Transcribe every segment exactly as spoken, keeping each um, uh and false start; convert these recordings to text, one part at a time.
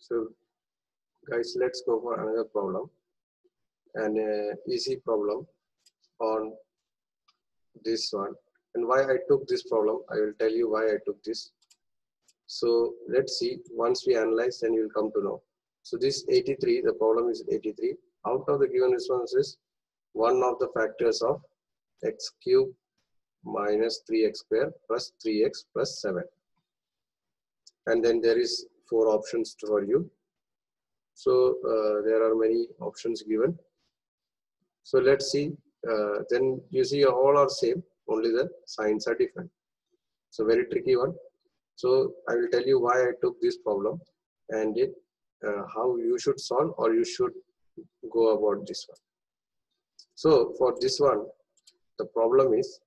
So guys, let's go for another problem, an uh, easy problem on this one. And why I took this problem, I will tell you why I took this. So let's see, once we analyze, then you will come to know. So this eighty-three, the problem is eighty-three. Out of the given responses, one of the factors of x cube minus three x square plus three x plus seven. And then there is four options for you. So uh, there are many options given. So let's see, uh, then you see all are same, only the signs are different. So very tricky one. So I will tell you why I took this problem and it, uh, how you should solve or you should go about this one. So for this one, the problem is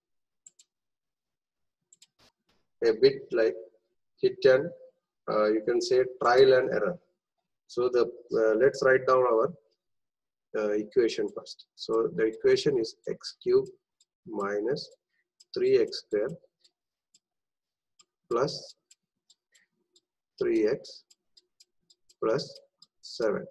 a bit like hit and uh, you can say trial and error. So the uh, let's write down our uh, equation first. So the equation is x cube minus three x square plus three x plus seven.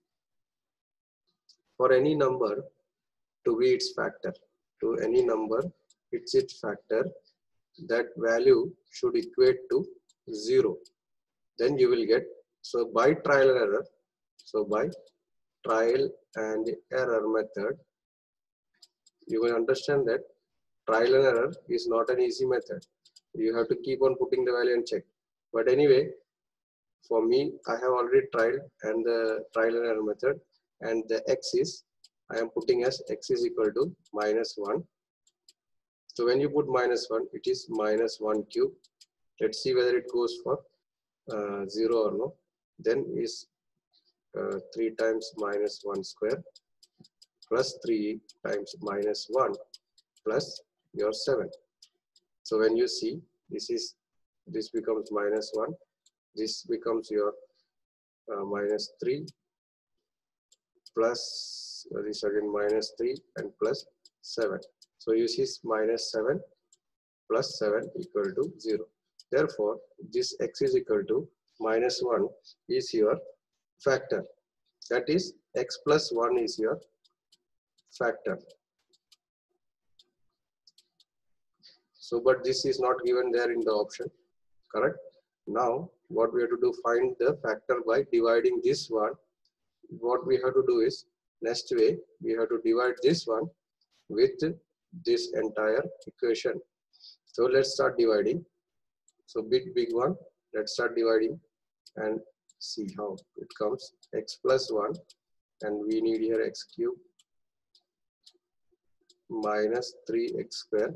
For any number to be its factor, to any number it's its factor, that value should equate to zero. Then you will get, so by trial and error, so by trial and error method, you will understand that trial and error is not an easy method. You have to keep on putting the value and check. But anyway, for me, I have already tried and the trial and error method, and the x is, I am putting as x is equal to minus one. So when you put minus one, it is minus one cube. Let's see whether it goes for uh, zero or no. Then is uh, three times minus one square plus three times minus one plus your seven. So when you see, this is, this becomes minus one. This becomes your uh, minus three plus uh, this again minus three and plus seven. So you see minus seven plus seven equal to zero. Therefore, this x is equal to minus one is your factor. That is x plus one is your factor. So, but this is not given there in the option, correct? Now, what we have to do, find the factor by dividing this one. What we have to do is, next way, we have to divide this one with this entire equation. So let's start dividing. So big, big one, let's start dividing and see how it comes. X plus one, and we need here x cube minus three x square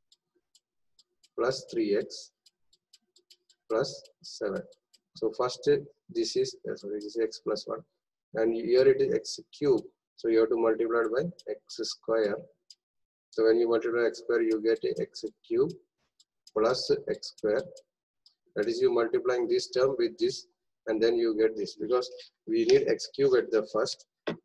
plus three x plus seven. So first this is, sorry, this is x plus one, and here it is x cube. So you have to multiply it by x square. So when you multiply x square, you get a x cube plus x square. That is, you multiplying this term with this, and then you get this, because we need x cube at the first,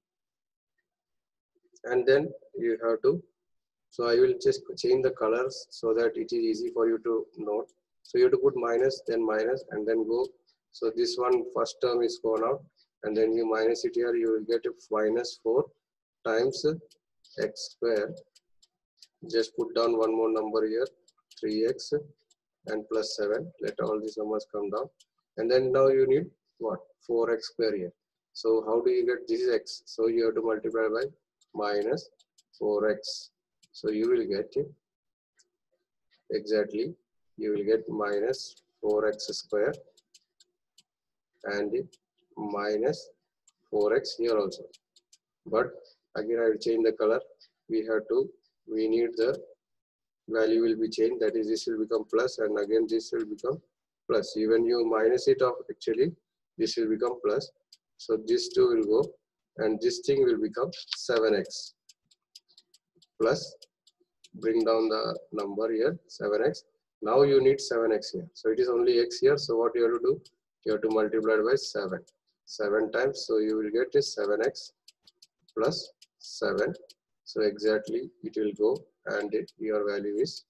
and then you have to. So I will just change the colors so that it is easy for you to note. So you have to put minus, then minus, and then go. So this one first term is gone out, and then you minus it here. You will get a minus four times x square. Just put down one more number here, three x and plus seven. Let all these numbers come down, and then now you need what? four x square here. So how do you get this is x? So you have to multiply by minus four x. So you will get exactly, you will get minus four x square and minus four x here also. But again, I will change the color. We have to, we need the value will be changed. That is, this will become plus, and again this will become plus. Even you minus it off, actually, this will become plus. So this two will go, and this thing will become seven x plus. Bring down the number here, seven x. Now you need seven x here. So it is only x here. So what you have to do? You have to multiply it by seven. seven times. So you will get is seven x plus seven. So exactly it will go, and it, your value is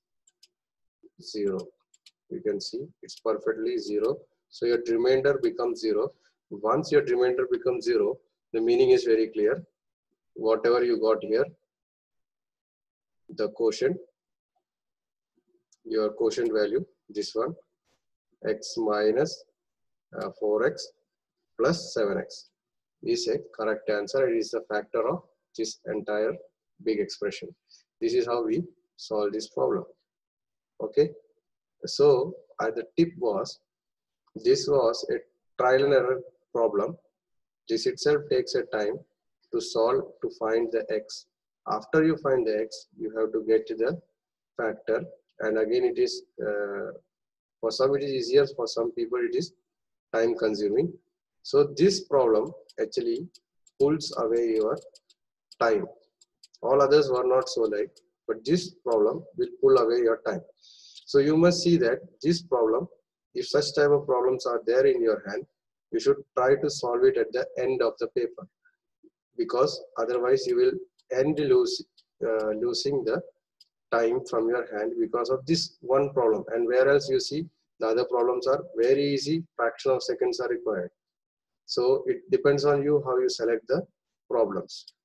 zero. You can see it's perfectly zero. So your remainder becomes zero. Once your remainder becomes zero, the meaning is very clear. Whatever you got here, the quotient, your quotient value, this one, x minus uh, four x plus seven x is a correct answer. It is the factor of this entire big expression. This is how we solve this problem. Okay. So uh, the tip was, this was a trial and error problem. This itself takes a time to solve, to find the x. After you find the x, you have to get to the factor, and again it is uh, for some it is easier, for some people it is time consuming. So this problem actually pulls away your time. All others were not so like, but this problem will pull away your time. So you must see that this problem, if such type of problems are there in your hand, you should try to solve it at the end of the paper, because otherwise you will end lose, uh, losing the time from your hand because of this one problem. And whereas you see the other problems are very easy, fraction of seconds are required. So it depends on you how you select the problems.